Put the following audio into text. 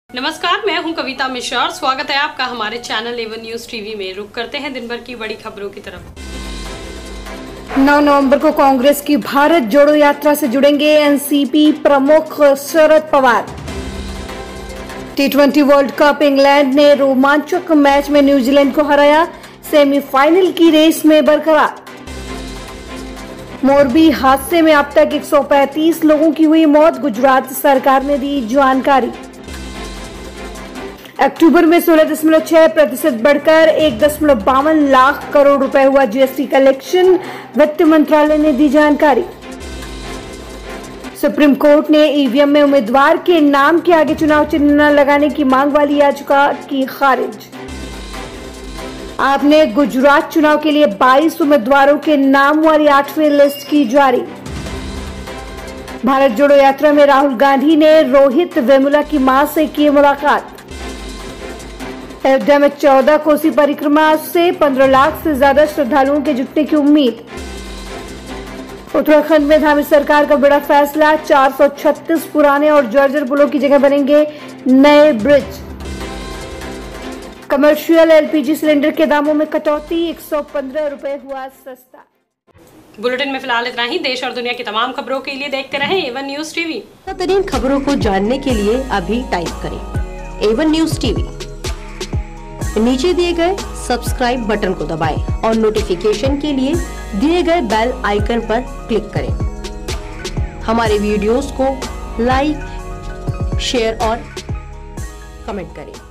नमस्कार, मैं हूं कविता मिश्रा और स्वागत है आपका हमारे चैनल एवन न्यूज टीवी में। रुक करते हैं दिन भर की बड़ी खबरों की तरफ। 9 नवंबर को कांग्रेस की भारत जोड़ो यात्रा से जुड़ेंगे एनसीपी प्रमुख शरद पवार। टी20 वर्ल्ड कप इंग्लैंड ने रोमांचक मैच में न्यूजीलैंड को हराया, सेमीफाइनल की रेस में बरकरार। मोरबी हादसे में अब तक 135 लोगों की हुई मौत, गुजरात सरकार ने दी जानकारी। अक्टूबर में 16.6% बढ़कर 1.52 लाख करोड़ रुपए हुआ जीएसटी कलेक्शन, वित्त मंत्रालय ने दी जानकारी। सुप्रीम कोर्ट ने ईवीएम में उम्मीदवार के नाम के आगे चुनाव चिन्ह न लगाने की मांग वाली याचिका की खारिज। आपने गुजरात चुनाव के लिए 22 उम्मीदवारों के नाम वाली 8वीं लिस्ट की जारी। भारत जोड़ो यात्रा में राहुल गांधी ने रोहित वेमुला की मां से की मुलाकात। अयोध्या में 14 कोसी परिक्रमा से 15 लाख से ज्यादा श्रद्धालुओं के जुटने की उम्मीद। उत्तराखंड में धामी सरकार का बड़ा फैसला, 436 पुराने और जर्जर पुलों की जगह बनेंगे नए ब्रिज। कमर्शियल एलपीजी सिलेंडर के दामों में कटौती, 115 रुपए हुआ सस्ता। बुलेटिन में फिलहाल इतना ही। देश और दुनिया की तमाम खबरों के लिए देखते रहें एवन न्यूज टीवी। बेहतरीन खबरों को जानने के लिए अभी टाइप करें एवन न्यूज टीवी। नीचे दिए गए सब्सक्राइब बटन को दबाएं और नोटिफिकेशन के लिए दिए गए बेल आइकन पर क्लिक करें। हमारे वीडियोस को लाइक, शेयर और कमेंट करें।